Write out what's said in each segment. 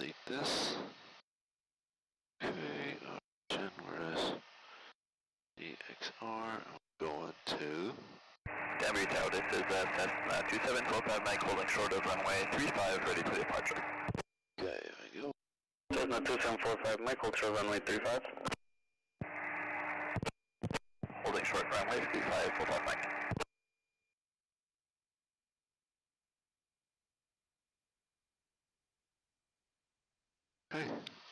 delete this. Okay, origin, where is DXR? I'm going to Denver Tower, this is Cessna 2745 Mike holding short of runway 35, ready for departure. Okay, here we go. Cessna 2745 Mike, hold short runway 35. Holding short runway 35, full top Mike. Okay.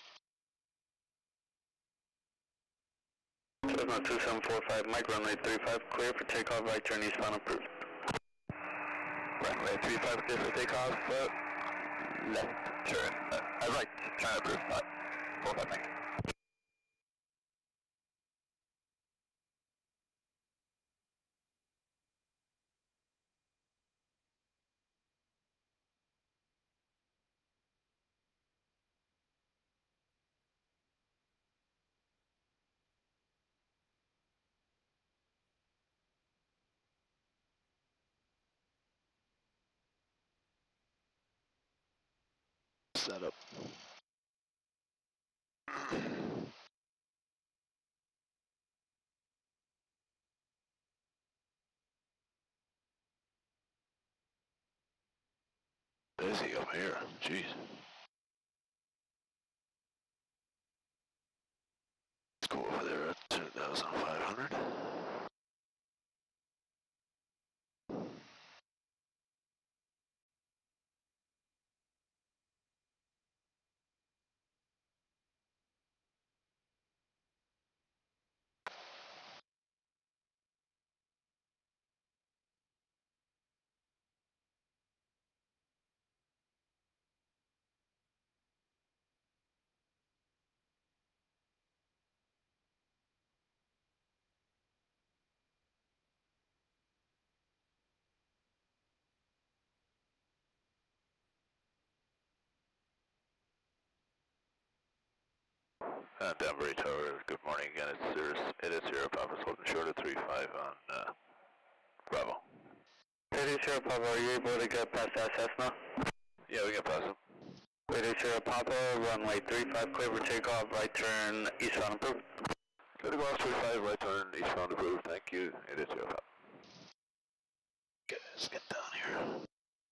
Cessna 2745 Mike, runway 35, clear for takeoff, right turn eastbound approved. Runway 35 clear for takeoff, left turn, right turn approved, full top Mike. Setup. Busy up here, jeez. Let's go over there at 2,500. Denver Tower, good morning again. It is Sierra Papa, holding short of 35 on Bravo. It is Sierra Papa, are you able to get past that Cessna? Yeah, we can pass him. It is Sierra Papa, runway 35, clear for takeoff, right turn eastbound approved. Clear to go off 35, right turn, eastbound approved. Thank you. It is Sierra Papa. Okay, let's get down here.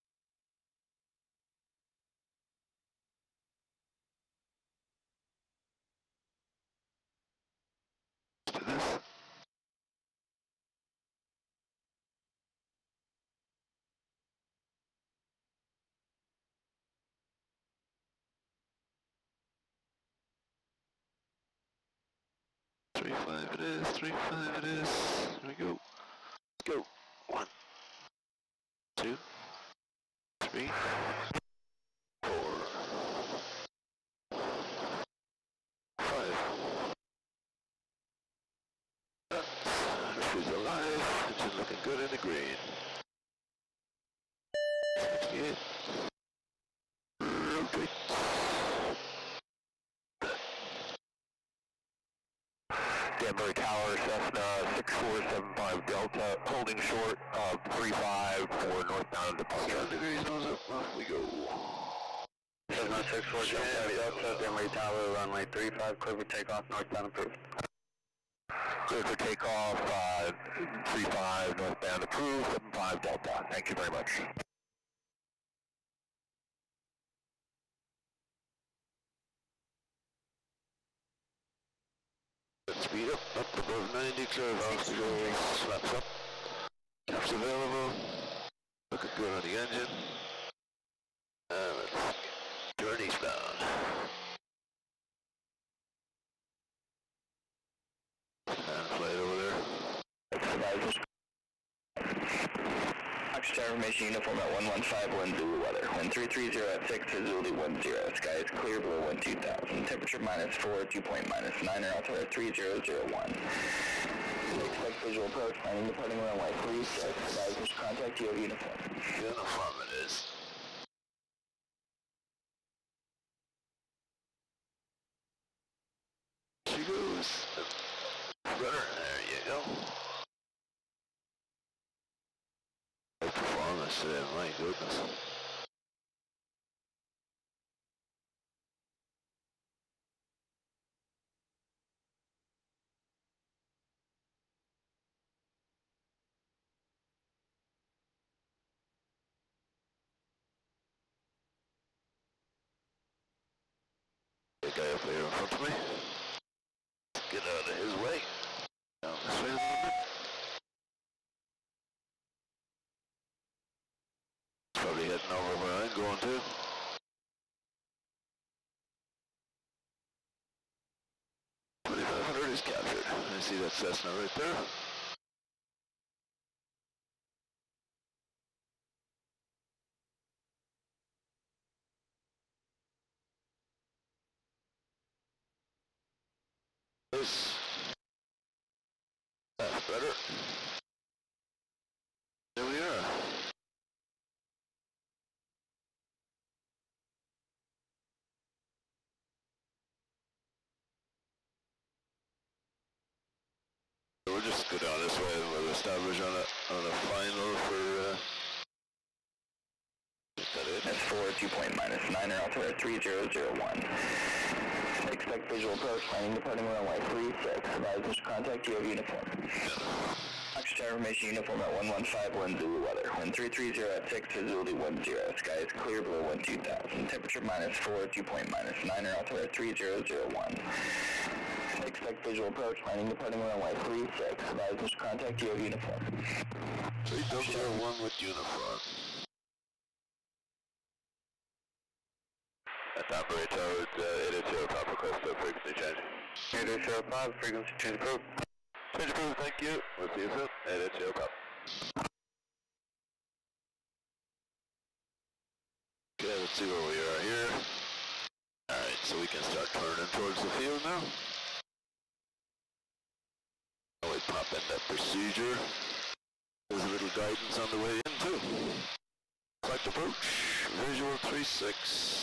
Let's do this. Three five it is, 3-5 it is. Here we go. Let's go. 1, 2, 3, 4, 5. She's alive, and she's looking good in the green. Get rotate. Denver Tower, Cessna 6475 Delta, holding short of 35 for northbound departure. 7 degrees, nose up, off we go. Cessna 6475 Delta, Denver Tower, runway 35, clear for takeoff, northbound approved. Clear for takeoff, 35 northbound approved, 75 Delta. Thank you very much. Speed up above 90, clear off to go, flaps up. Caps available. Looking good on the engine. Let's turn eastbound. Flight over there. Oxygen information uniform at 115 Zulu weather. Wind 330 at 6 to Zulu 10. Sky is clear below wind 2000. Temperature -4, dew point -9, or altimeter 3001. Expect visual approach, landing departing runway 36. Advisors contact you at uniform. Uniform it is. She goes. Rudder, there you go. Performance today, my goodness. probably heading over where I'm going to. $2,500 is captured. I see that Cessna right there. This. That's better. There we are. We'll just go down this way and we'll establish on a final for That's 4, 2-point minus 9 or altimeter 3001. Expect visual approach, landing departing runway 36. Advise Mr. Contact, you have uniform. Oxygen tower information, uniform at 115 Zulu weather. Wind 330 at 6, visibility 10. Sky is clear below wind 2000. Temperature minus 4, 2-point minus 9 or altimeter 3001. Expect visual approach, landing departing runway 36. Advise Mr. Contact, you have uniform. 3001 with uniform. At operator tower, 880 Papa Costa, frequency change. 880 Papa, frequency change approved. Change approved, thank you. We'll see you soon. 880 Papa. Okay, let's see where we are here. Alright, so we can start turning towards the field now. Now we pop in that procedure. There's a little guidance on the way in too. Select approach, visual 36.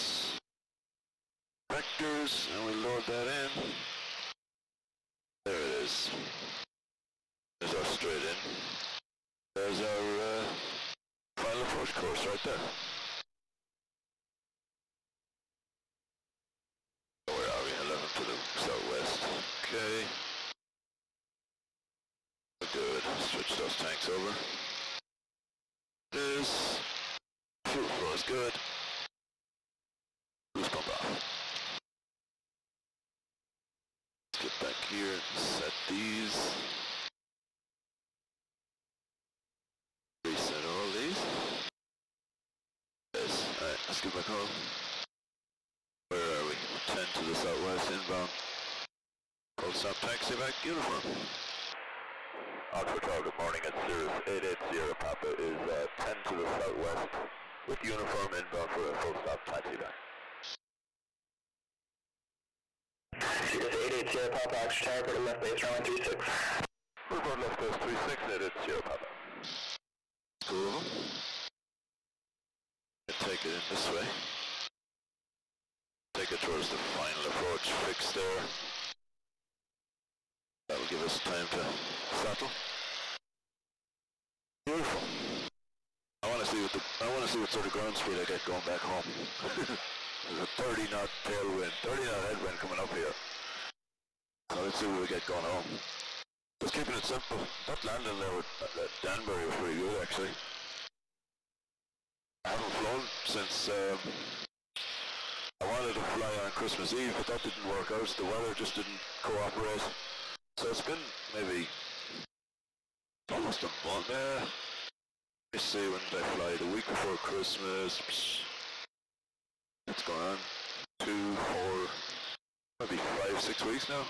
Vectors, and we load that in. There it is. There's our straight in. There's our final approach course right there. Where are we? 11 to the southwest. Okay. Good. Switch those tanks over. This fuel flow is good. Boost pump off. Get back here and set these. Reset all these. Yes. Alright, let's get back home. Where are we? 10 to the southwest, inbound. Full stop taxi back, uniform. Oxford Tower, good morning. It's Cirrus 880 Papa is 10 to the southwest with uniform inbound for a full stop taxi back. Cirrus 880 Papa, Oxford Tower, go to left base, runway 36. Report left base 36, 880 Papa. Cool. Take it in this way. Take it towards the final approach fix there. That'll give us time to settle. Beautiful. I want to see what sort of ground speed I get going back home. There's a 30 knot tailwind, 30 knot headwind coming up here. So let's see what we get going home. Just keeping it simple. That landing there with Danbury was pretty good actually. I haven't flown since I wanted to fly on Christmas Eve, but that didn't work out. The weather just didn't cooperate. So it's been maybe almost a month there. Let me see, when did I fly? The week before Christmas. It's going on 2, 4, maybe 5, 6 weeks now.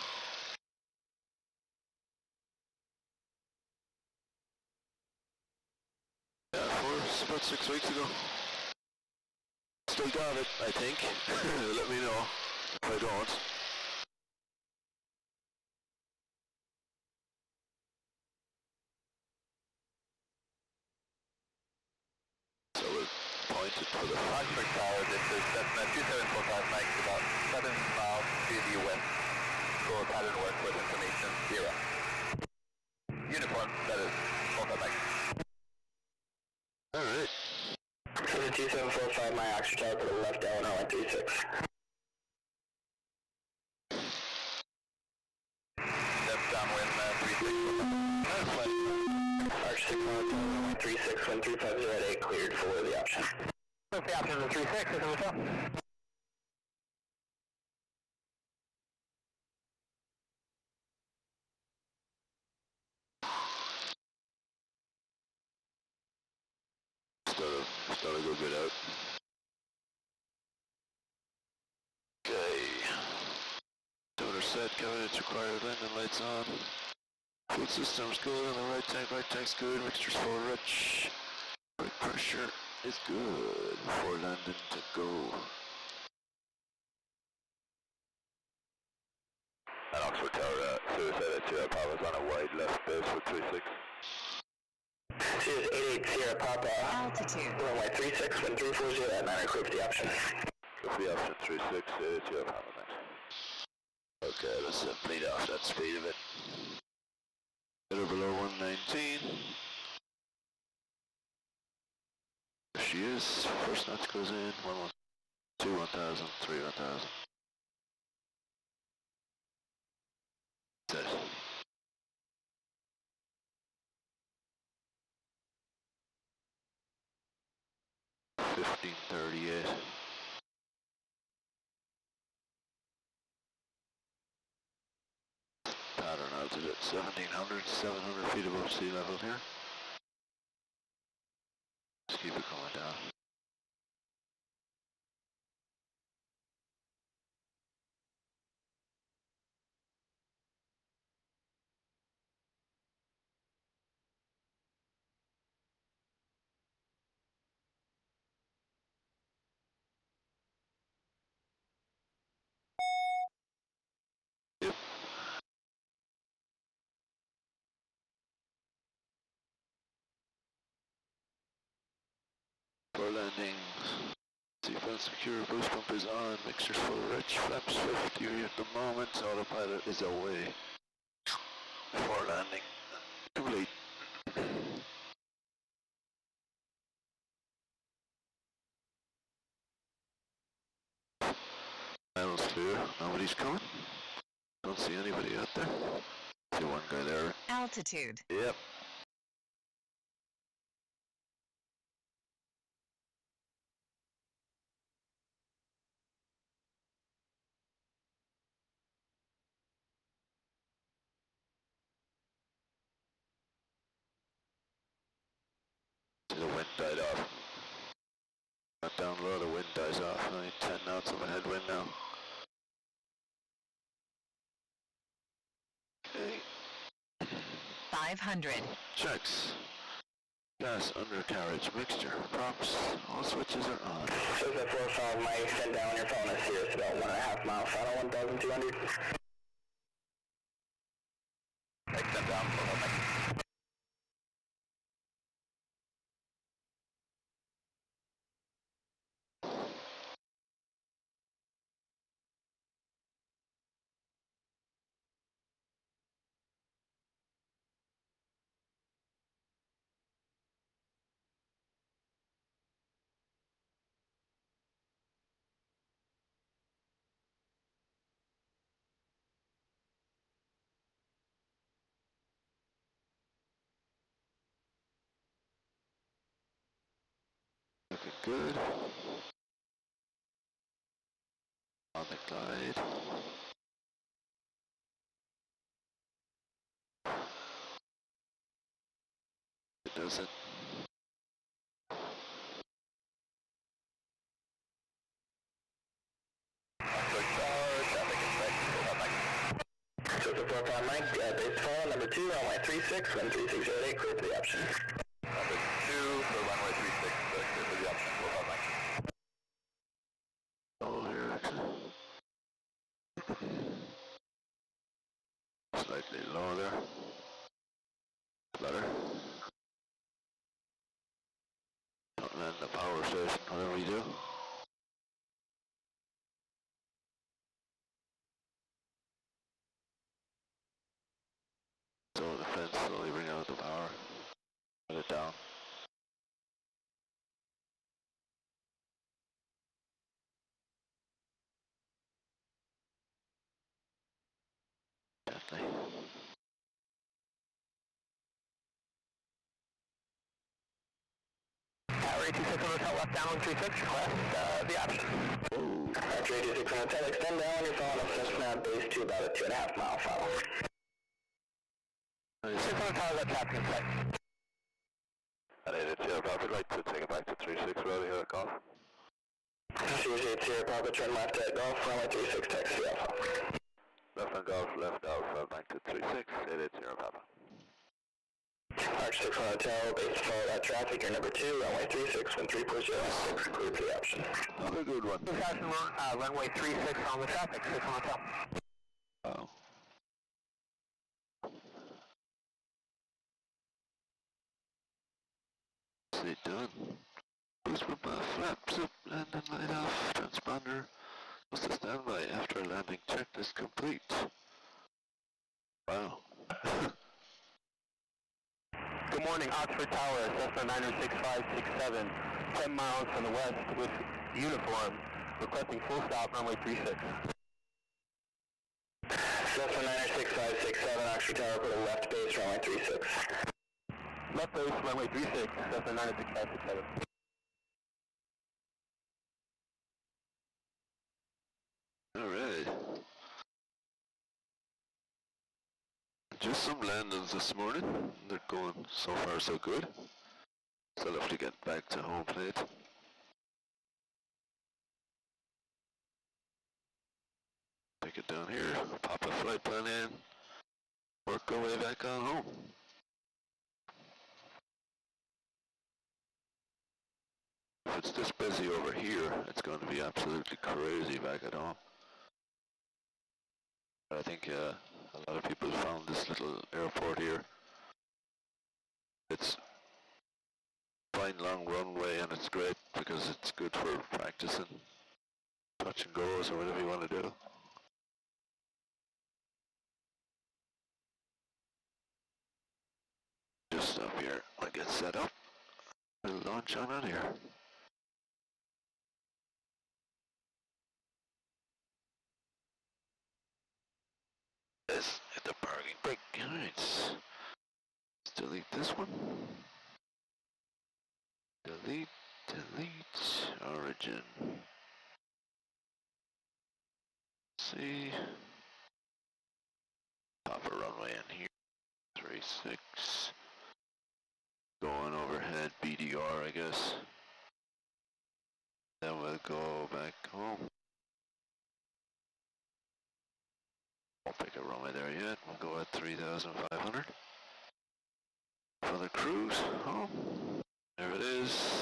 Yeah, it's about 6 weeks ago. Still got it, I think. Let me know if I don't. So we'll point it for the Oxford Tower, this is Cessna 2745 Mike, about 7 miles to the west. Full pattern work with information 0. Uniform, that is 45 Mike. Alright. So the 2745 Mike, Oxford Tower, to the left, Eleanor 136. Step downwind, 36. Arch 6 36, 1350 at 8, cleared for the option. What's the option of 36, is it Michelle? Still Got a good bit out. Okay. Total set, covenants required, landing lights on. Food system's good, on the right tank's good, mixture's full rich. Brake pressure is good before landing to go. And Oxford Tower, Suicide at Sierra Papa's on a wide left base for 36. Sirius 88 Sierra Papa. Altitude. Runway 36, wind 340 at 9, clear for the option. Clear for the option 36, Sierra Papa next. Okay, let's bleed off that speed of it. Get her below 119. There she is. First notch goes in. 2, 1000, 3, 1000. Set. $15.38. Pattern altitude at 700 feet above sea level here. Just keep it coming down. Yep. For landing. Seatbelt secure, boost pump is on, mixture's full rich, flaps 50 at the moment, autopilot is away. For landing. Complete. Panel's clear, nobody's coming. Don't see anybody out there. See one guy there. Altitude. Yep. The wind died off. Not down low, the wind dies off. Only 10 knots of a headwind now. Okay. 500. Checks. Gas undercarriage mixture. Props. All switches are on. Says that 45 might extend down on your phone is Sirius about 1.5 mile final, 1,200. Extend down for 1 minute. Looking good. On the glide. It doesn't. So the 45 Mike, base fall, number 2, runway 36, wind 3608, clear for the option. Number 2 for runway 36, clear for the option, 45 Mike. Oh, here actually. Slightly lower there. Better. Don't land the power station, whatever you do. So the fence slowly bring out the power. Put it down. Gently. Tower 826 hotel left down 136, request the option. Tower 826 hotel, extend down on your phone, up Cessna base to about a 2.5 mile final. 600 tower left traffic in sight. At 8 Sierra Papa, I'd like to take it back to 36 Raleigh. Sierra Papa, turn left at Golf, runway 36, taxi Alpha. Left on Golf, left Alpha, back to 36, 88 Sierra Papa. Arch 6 on Hotel, base to follow that traffic, you're number 2, runway 36, wind 3.06, clear for the option. Another good one. Runway 36 on the traffic, 6 on Hotel. Wow. What's it done? Boost with my flaps up, landing light off, transponder. What's the standby after landing checklist complete? Wow. Good morning, Oxford Tower, Cessna 96567, 10 miles from the west with uniform, requesting full stop, runway 36. Cessna 96567, Oxford Tower, put a left base, runway 36. Left base, runway 36, Cessna 96567. Alright. Just some landings this morning. They're going so far so good. Still have to get back to home plate. Take it down here, pop a flight plan in, work our way back on home. If it's this busy over here, it's going to be absolutely crazy back at home. I think a lot of people found this little airport here. It's fine long runway and it's great because it's good for practicing touch and goes or whatever you want to do. Just stop here, I'll get set up. We'll launch on out here. Let's hit the parking brake. Alright. Let's delete this one. Delete, origin. See. Pop a runway in here. 36. Going overhead, BDR I guess. Then we'll go back home. Won't pick a runway there yet. We'll go at 3,500. For the cruise home. There it is.